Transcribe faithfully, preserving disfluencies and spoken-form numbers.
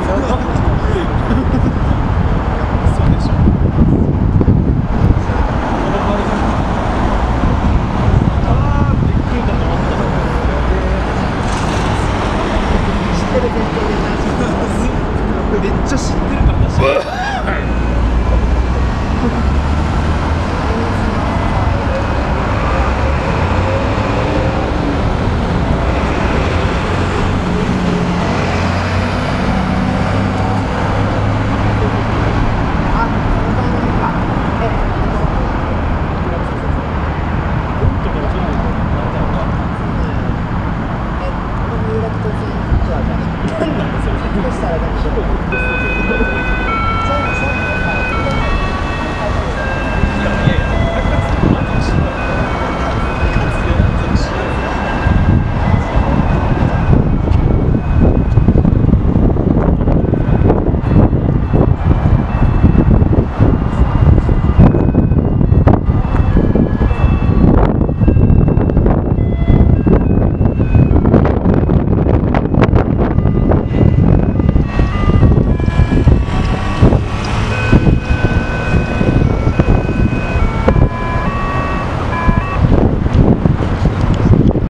そうでしょ。ああ、びっくりだと思った。知ってる前提で大丈夫。めっちゃ知ってるから確かに。 なんだそれ説明したら何でしょう。